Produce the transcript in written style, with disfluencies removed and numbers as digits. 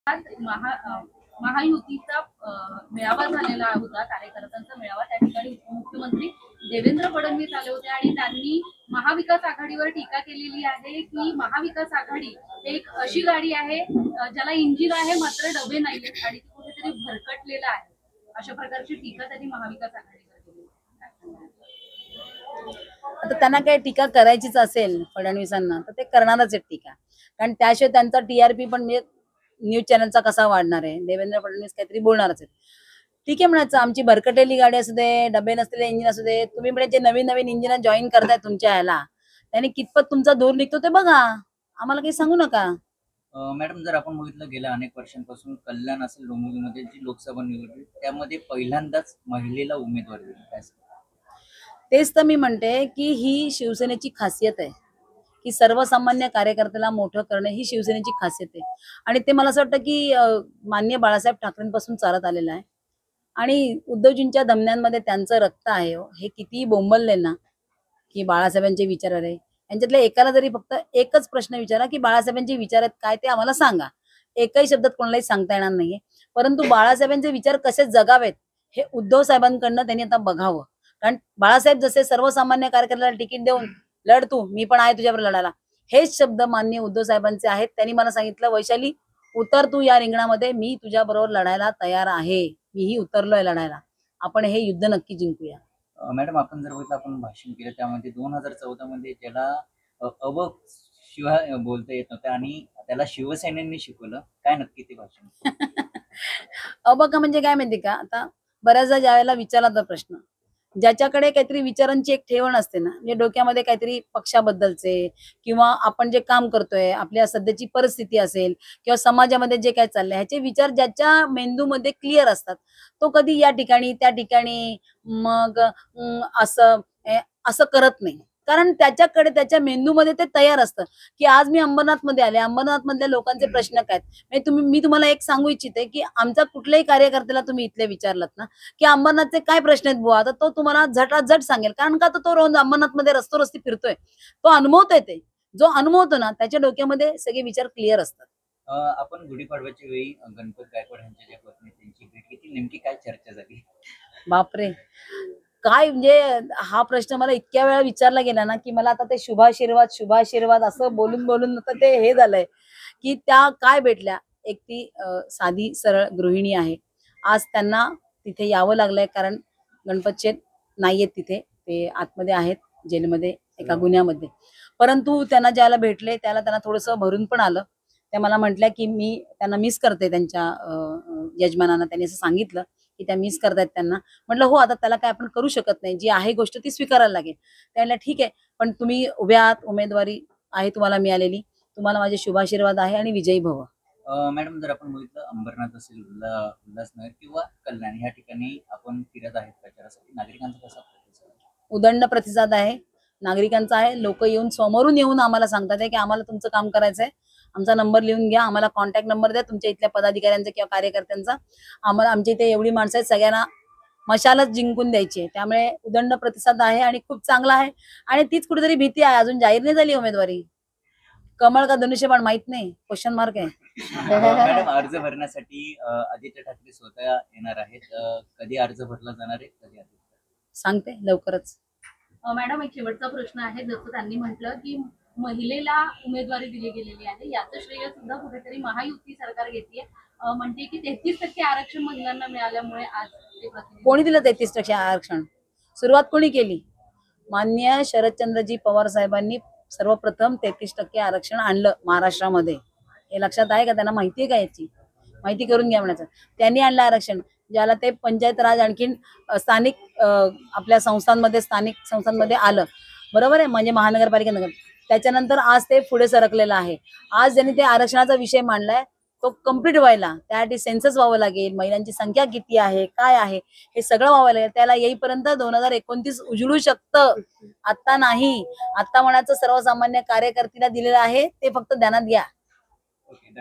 आज महायुतीचा मेळावा झालेला होता, कार्यकर्त्यांचा मेळावा। त्या ठिकाणी मुख्यमंत्री देवेंद्र फडणवीस आले होते आणि त्यांनी महाविकास आघाडीवर टीका केलेली आहे की महाविकास आघाडी एक अशी गाडी आहे ज्याला इंजिन आहे मात्र डबे नाहीयेत आणि ती कुठेतरी भरकटलेलं आहे, अशा प्रकारची टीका त्यांनी महाविकास आघाडीवर केली। आता त्यांना काही टीका करायचीच असेल फडणवीसांना तर ते करणारच आहेत टीका, कारण त्याशिवाय त्यांचा टीआरपी पण म्हणजे न्यूज चॅनलचा कसा वाढणार आहे। देवेंद्र फडणवीस काहीतरी बोलणारच आहेत। ठीक आहे म्हणायचं, आमची भरकटलेली गाडी असू दे, डबे नसलेले इंजिन असू दे, तुम्ही म्हणजे जे नवीन नवीन इंजिन जॉईन करताय तुमच्या ह्याला, त्याने कितपत तुमचा दूर निघतो ते बघा, आम्हाला काही सांगू नका। मॅडम, जर आपण बघितलं गेल्या अनेक वर्षांपासून कल्याण असेल डोंबिवलीमध्ये जी लोकसभा निवडणूक त्यामध्ये पहिल्यांदाच महिलेला उमेदवार दिली, काय तेच तर मी म्हणते की ही शिवसेनेची खासियत आहे की सर्वसामान्य कार्यकर्त्याला मोठं करणं ही शिवसेनेची खासियत आहे। आणि ते मला असं वाटतं की माननीय बाळासाहेब ठाकरेंपासून चालत आलेलं आहे आणि उद्धवजींच्या धमन्यांमध्ये त्यांचं रक्त आहे। हे कितीही बोंबलले ना की बाळासाहेबांचे विचार आहे, यांच्यातल्या एकाला जरी फक्त एकच प्रश्न विचारा की बाळासाहेबांचे विचार आहेत काय ते आम्हाला सांगा, एकही शब्दात कोणालाही सांगता येणार नाहीये। परंतु बाळासाहेबांचे विचार कसे जगावेत हे उद्धव साहेबांकडनं त्यांनी आता बघावं। कारण बाळासाहेब जसे सर्वसामान्य कार्यकर्त्याला तिकीट देऊन लढ तू, मी पण आहे तुझ्याबरोबर लढायला, हेच शब्द माननीय उद्धव साहेबांचे आहेत। त्यांनी मला सांगितलं, वैशाली उतर तू या रिंगणामध्ये, मी तुझ्या बरोबर लढायला तयार आहे, मीही उतरलोय लढायला, आपण हे युद्ध नक्की जिंकूया। मॅडम, आपण जर बघितलं, आपण भाषण केलं त्यामध्ये 2014 मध्ये ज्याला शिवाय बोलता येत नव्हतं आणि त्याला शिवसेनेने शिकवलं, काय नक्की ते भाषण? अबका म्हणजे काय माहिती का, आता बऱ्याचदा ज्यावेळेला विचारला तर प्रश्न, ज्याच्याकडे काहीतरी विचारांची एक ठेवण असते ना, म्हणजे डोक्यामध्ये काहीतरी पक्षाबद्दलचे किंवा आपण जे काम करतोय, आपल्या सध्याची परिस्थिती असेल किंवा समाजामध्ये जे काय चाललंय ह्याचे विचार ज्याच्या मेंदूमध्ये क्लिअर असतात, तो कधी या ठिकाणी त्या ठिकाणी मग असं करत नाही। कारण त्याच्याकडे त्याच्या मेंदूमध्ये ते तयार असतं की आज मी अंबरनाथ मध्ये आले, अंबरनाथ मधल्या लोकांचे प्रश्न काय आहेत। मी तुम्हाला एक सांगू इच्छिते की आमचा कुठल्याही कार्यकर्त्याला तुम्ही इथले विचारलात ना की अंबरनाथचे काय प्रश्न आहेत बुवा, तर तो तुम्हाला झटाझट सांगेल, कारण का तो रोज अंबरनाथ मध्ये रस्ती फिरतोय, तो अनुभवतोय। ते जो अनुभवतो ना त्याच्या डोक्यामध्ये सगळे विचार क्लिअर असतात। आपण गुढीपाडव्याच्या वेळी गणपत गायकवाड यांच्या ज्या पत्नी त्यांची भेट घेतली, नेमकी काय चर्चा झाली? बापरे, काय म्हणजे हा प्रश्न मला इतक्या वेळा विचारला गेला ना की मला आता ते शुभाशीर्वाद असं बोलून बोलून आता ते हे झालंय की त्या काय भेटल्या। एक ती साधी सरळ गृहिणी आहे, आज त्यांना तिथे यावं लागलंय कारण गणपत शेठ नाहीयेत तिथे, ते आतमध्ये आहेत जेलमध्ये एका गुन्ह्यामध्ये। परंतु त्यांना ज्याला भेटले त्याला त्यांना थोडंसं भरून पण आलं। त्या मला म्हटल्या की मी त्यांना मिस करते, त्यांच्या यजमानांना त्यांनी असं सांगितलं की त्या मिस करतायत त्यांना। म्हटलं हो, आता त्याला काय आपण करू शकत नाही, जी आहे गोष्ट ती स्वीकारायला लागेल। त्याला ठीक आहे, पण तुम्ही उभ्या आहात, उमेदवारी आहे तुम्हाला मिळालेली, तुम्हाला माझे शुभाशीर्वाद आहे आणि विजयी भव। मॅडम, जर आपण बघितलं अंबरनाथ असेल, उल्हासनगर किंवा कल्याण या ठिकाणी आपण फिरत आहेत प्रचारासाठी, नागरिकांचा कसा प्रतिसाद? उदंड प्रतिसाद आहे नागरिकांचा आहे। लोक समोरून येऊन आम्हाला सांगतात की आम्हाला तुमचं काम करायचंय, आमचा नंबर लिहून घ्या, आम्हाला कॉन्टॅक्ट नंबर द्या तुमच्या इथल्या पदाधिकाऱ्यांचा किंवा कार्यकर्त्यांचा, आम्हाला आमच्या इथे एवढी माणसं आहेत, सगळ्यांना मशालच जिंकून द्यायची आहे। त्यामुळे उदंड प्रतिसाद आहे आणि खूप चांगला आहे। आणि तीच कुठेतरी भीती आहे, अजून जाहीर नाही झाली उमेदवारी, कमळ का धनुष्यबाण माहित नाही, क्वेश्चन मार्क आहे। मॅडम, अर्ज भरण्यासाठी आदित्य ठाकरे स्वतः येणार आहेत, कधी अर्ज भरला जाणार आहे, कधी सांगते लवकरच। मॅडम, एक शेवटचा प्रश्न आहे, जसं त्यांनी म्हटलं की महिलेला उमेदवारी दिली गेलेली आहे, याचं श्रेय सुद्धा कुठेतरी महायुती सरकार घेते, म्हणते की 33% आरक्षण महिलांना मिळाल्यामुळे आज कोणी दिलं 33% आरक्षण? सुरुवात कोणी केली? माननीय शरदचंद्रजी पवार साहेबांनी सर्वप्रथम 33% आरक्षण आणलं महाराष्ट्रामध्ये, हे लक्षात आहे का? त्यांना माहिती आहे का याची? माहिती करून घ्या म्हणायचं। त्यांनी आणलं आरक्षण, ज्याला ते पंचायत राज आणखीन स्थानिक आपल्या स्थानिक संस्थांमध्ये आलं, बरोबर आहे, म्हणजे महानगरपालिका नगर, त्याच्यानंतर आज ते पुढे सरकलेलं आहे। आज ज्यांनी ते आरक्षणाचा विषय मांडलाय तो कम्प्लीट व्हायला त्यासाठी सेन्सस व्हावं लागेल, महिलांची संख्या किती आहे काय आहे हे सगळं व्हावं लागेल। त्याला येईपर्यंत 2029 उजळू शकतं, आता नाही। आता म्हणायचं सर्वसामान्य कार्यकर्त्याला दिलेलं आहे ते फक्त ध्यानात घ्या।